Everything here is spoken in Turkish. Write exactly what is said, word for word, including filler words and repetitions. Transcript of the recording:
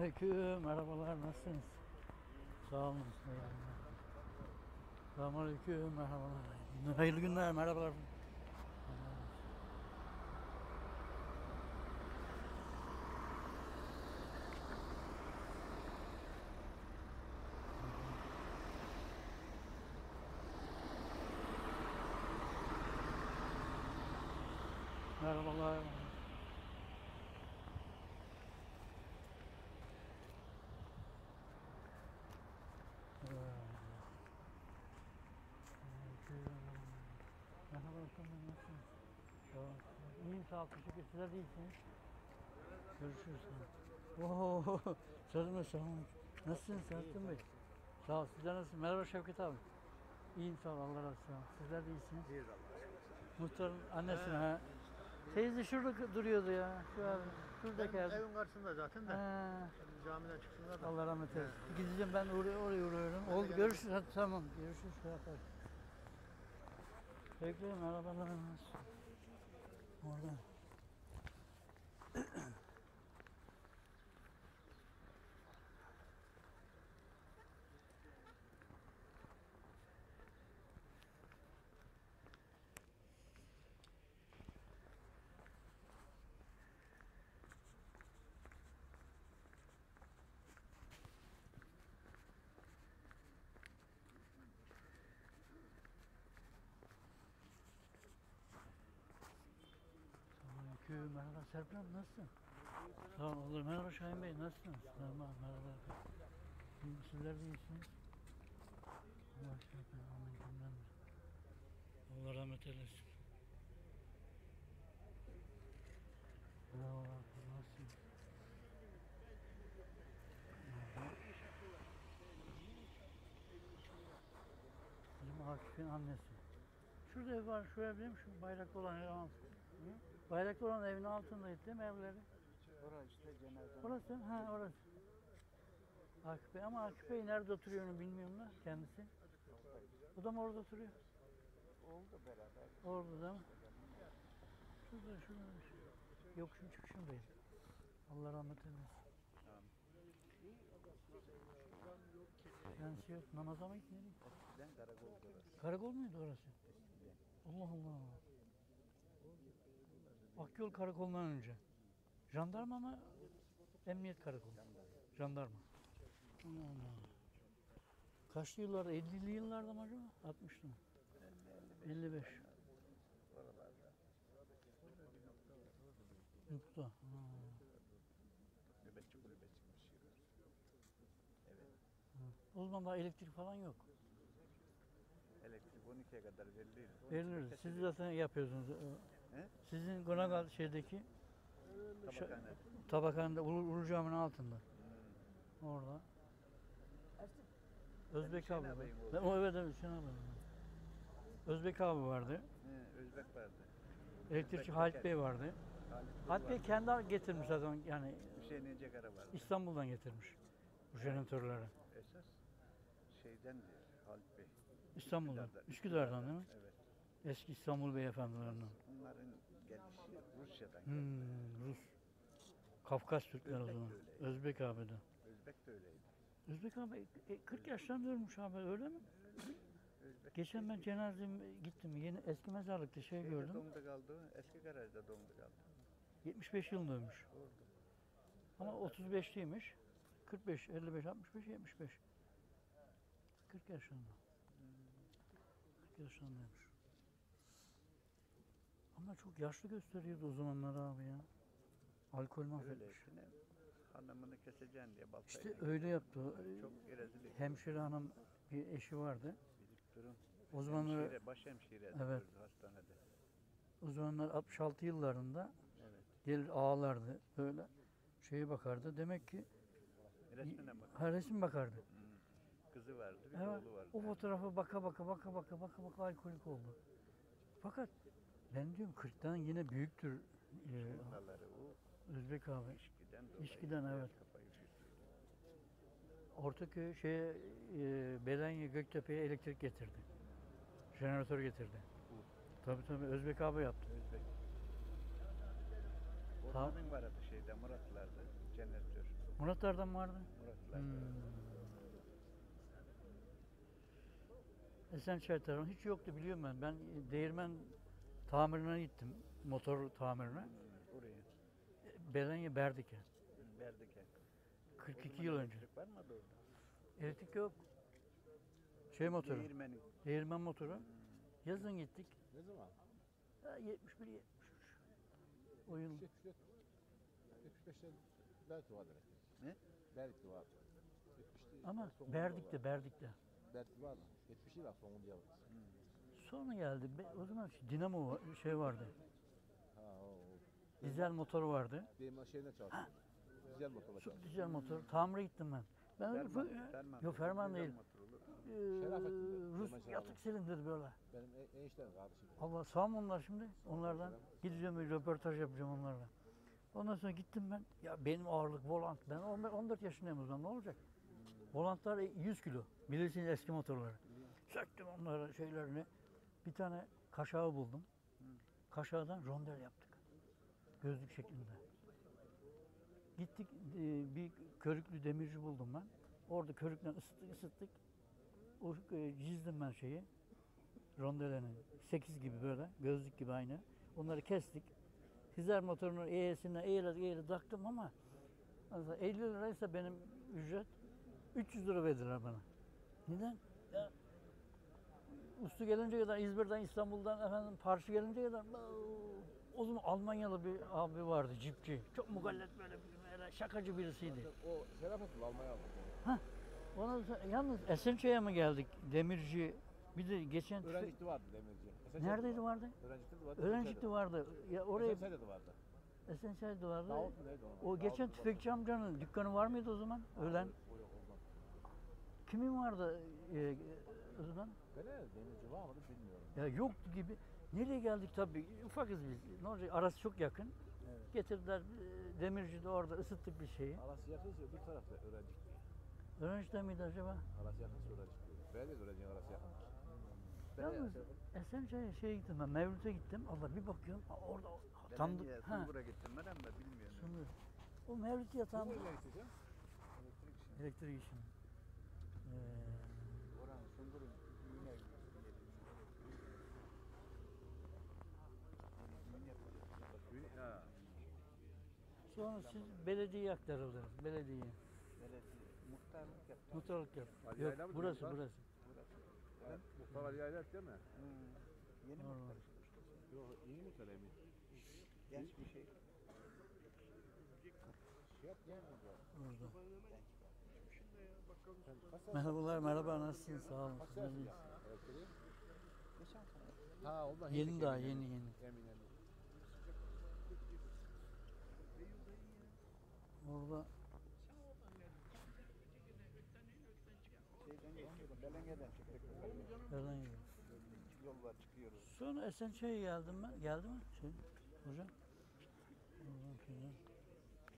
Selamünaleyküm, merhabalar, nasılsınız? Sağ olun. Selamünaleyküm, merhabalar. Hayırlı günler, merhabalar. Merhabalar. Merhaba, nasılsınız? Sağ olun. İyiyim, sağ ol, teşekkür ederim. Sizler de iyisiniz. Görüşürüz. Oo, sözüme sağ olun. Nasılsınız Serhattin Bey? Sağ ol, sizler nasılsınız? Merhaba Şevket abi. İyiyim, sağ ol, Allah razı olsun. Sizler de iyisiniz. İyiyiz Allah'a şükür. Muhtarın annesine ha. Teyze şurada duruyordu ya. Şu abi. Şuradaki Benim evde. evin karşısında zaten de. Ha. Camiden çıksınlar da. Allah rahmet eylesin. Gideceğim ben oraya, oraya uğruyorum. Oldu, görüşürüz. Hadi tamam. Görüşürüz. Şey yaparız. Peki, merhabalar. Orada. Selamünaleyküm. Merhaba Serpil Hanım, nasılsın? Sağ olun. Olur. Merhaba Şahin Bey, nasılsınız? Merhaba, merhaba. İyiyim, sizler de iyisiniz. Allah şükür. Amin. Cümlemize. Allah rahmet eylesin. Merhaba, nasılsınız? Bizim Akif'in annesi. Şurada ev var, şu ev değil mi? Şu bayraklı olan ev altı. Bayraklı olan evin altındaydı değil mi evleri? Orası işte cenaze. Orası, ha orası. Akif Bey, ama Akif Bey nerede oturuyor onu bilmiyorum da kendisi. O da mı orada oturuyor? Oldu beraber. Orada da mı? Şurada, şurada. Yokuşun çıkışındayız. Allah rahmet eylesin. Yani şey yok, namaza mı gitmedi? Eskiden karakol orası. Karakol muydu orası? Eskiden. Allah Allah. Akyol karakolundan önce. Jandarma mı? Emniyet karakolu. Jandarma. Allah Allah. Kaçlı yıllarda? ellili yıllarda mı acaba? altmışlı mı? elli beş. Oralarda. Nokta. Ha. Nöbetçi kulübe çıkmış yürü. Evet. O zaman daha elektrik falan yok. Elektrik on ikiye kadar veriliyor. Verilir. Siz zaten yapıyorsunuz. He? Sizin Konagal şeydeki Tabakhane. tabakhanede Ulu, Ulu Cami'nin altında. Hmm. Orada. Özbek Hüseyin abi. ağabeyin Ben, o evet evet Hüseyin abi. Özbek abi vardı. He, Özbek vardı. Elektrikçi Özbek Halit Teker. Bey vardı. Halit Bey Halit Bey vardı. kendi getirmiş zaten, yani Hüseyin Ecekara vardı. İstanbul'dan getirmiş bu jeneratörleri. Esas şeyden Halit Bey. İstanbul'dan, Üsküdar'da- Üsküdar'dan değil mi? Evet. Eski İstanbul beyefendilerinden. Bunların gelişi Rusya'dan. Hmm, Rus. Kafkas Türkler o Özbek zaman. de öyleydi. Özbek abi de. Özbek de öyleydi. Özbek abi e, kırk yaşlarında ölmüş abi, öyle mi? Özbek Geçen ben cenazem gittim. Yeni eski mezarlıkta şey Şeyde gördüm. dondu kaldı. Eski garajda dondu kaldı. yetmiş beş yılında ölmüş. Orada. Ama otuz beşliymiş. kırk beş, elli beş, altmış beş, yetmiş beş. kırk yaşında. kırk yaşındaymış. Ama çok yaşlı gösteriyordu o zamanlar abi ya. Alkol mahvetmiş. Öylesine hanımını keseceksin diye baltayla. İşte öyle yaptı. o. Çok rezil etti. Hemşire hanım bir eşi vardı. Bilip durun. O zamanlar Hemşire, baş hemşire Evet. hastanede. o zamanlar altmış altı yıllarında Evet. gelir ağlardı böyle şeye bakardı. Demek ki Resmine bak. ha, resim bakardı. Hmm. Kızı vardı, bir Evet, oğlu vardı. o fotoğrafa baka baka baka baka baka baka alkolik oldu. Fakat ben diyorum kırktan yine büyüktür e, Onları o Özbek abi. içkiden dolayı. İçkiden, evet. Kafayı üşütüyor. Ortaköy şeye e, Belenye Göktepe'ye elektrik getirdi. Jeneratör getirdi. Bu. Tabii tabii Özbek abi yaptı. Özbek. Ta- Ormanın vardı şeyde Muratlar'da jeneratör. Muratlar'dan mı vardı? Muratlar. Hmm. Esençay tarafı hiç yoktu biliyorum ben. Ben değirmen tamirine gittim. Motor tamirine. Hmm, oraya. Belenya Berdik'e. Berdike. kırk iki yıl önce. Elektrik var mı orada? Elektrik yok. Şey motoru. Değirmeni. Değirmen motoru. Yazın gittik. Ne zaman? Ha, yetmiş bir yetmiş üç. O yıl. yetmiş dört, yetmiş beşte belki vardır. Ne? Belki var. yetmişte Ama sonunda Berdik'te, var. Berdik'te. Belki var mı? yetmiş yıl sonra diye var. Sonra geldi. Be- O zaman şu dinamo va- şey vardı. Ha o. o. Dizel motoru vardı. Benim şeyine çalışıyor. Dizel motorla Su, çalışıyor. dizel motor. Tamire gittim ben. Ben öyle Ferman, fı- ferman. Yok ferman Güzel değil. motor olur. Ee, Şerafettin Rus Yılmaz yatık abi. silindir böyle. Benim en, eniştem kardeşim. Allah sağ mı onlar şimdi? Onlardan gideceğim bir röportaj yapacağım onlarla. Ondan sonra gittim ben. Ya benim ağırlık volant. Ben on beş on dört yaşındayım o zaman ne olacak? Volantlar yüz kilo. Bilirsiniz eski motorları. Söktüm onları şeylerini. Bir tane kaşağı buldum. Kaşağıdan rondel yaptık. Gözlük şeklinde. Gittik e, bir körüklü demirci buldum ben. Orada körükle ısıttık ısıttık. O e, çizdim ben şeyi. Rondelenin. Sekiz gibi böyle. Gözlük gibi aynı. Onları kestik. Hizer motorunun eğesine eğile eğile taktım ama mesela elli liraysa benim ücret üç yüz lira verdiler bana. Neden? Ya üstü gelince kadar İzmir'den İstanbul'dan efendim parça gelince kadar o zaman Almanyalı bir abi vardı cipçi. Çok mugallet böyle, böyle şakacı birisiydi. O Şerafettin Almanya aldı. Ona yalnız Esençay'a mı geldik? Demirci bir de geçen tüfe- Öğrencikli vardı demirci. Esençay'da neredeydi vardı. vardı? Öğrencikli vardı. Öğrencikli vardı. Ya oraya Esençay'da da vardı. Esençay'da vardı. Davut mu neydi onun? O geçen Davut tüfekçi amcanın dükkanı var mıydı o zaman? Ölen. O yok ondan. Kimin vardı e, o zaman? Ben ne demirci var mı bilmiyorum. Ya yoktu gibi. Nereye geldik tabii ufakız biz. Ne olacak? Arası çok yakın. Evet. Getirdiler e, demirci de orada ısıttık bir şeyi. Arası yakınsa bir tarafta öğrencikli. Öğrencide miydi acaba? Arası yakınsa öğrencikli. Ben de öğrencinin arası yakın. Ben Yalnız de- Esençay'a şeye gittim ben. Mevlüt'e gittim. Allah bir bakıyorum. aa, Orada Ben tanıdık. niye Ha. Sungur'a gittim ben ama bilmiyorum. Sungur. O Mevlüt yatağında. Sungur neresi hocam? Elektrik işi. Elektrik işini. Ee, Oranın Sungur'un yine yeri. Yine yapıyor. Ha. sonra siz belediyeye aktarıldınız. Belediyeye. Belediye muhtarlık yaptı. Muhtarlık yap. Ali Yok Yayla mı burası muhtar? burası. Ben, Muhtar Ali Yaylat değil mi? hmm, yeni Doğru. muhtar işte. Yok yeni muhtar emin. Genç bir şey. Şey yap yani. Orada. Sen kaç saat- Merhabalar, merhaba. Nasılsın? Sağ olun. kaç Sizler saat iyiyiz. yaptın elektriği? Geçen sene. Ha ondan Yeni hiç daha, emin, yeni emin. yeni. Emin emin. Orada Şeyden geçiyorum. Belenge'den çıktık. nereden geliyor? Yollar çıkıyoruz. Sonra Esençay'a geldim ben. Geldi mi? Şey, hocam. Oradan şeyden.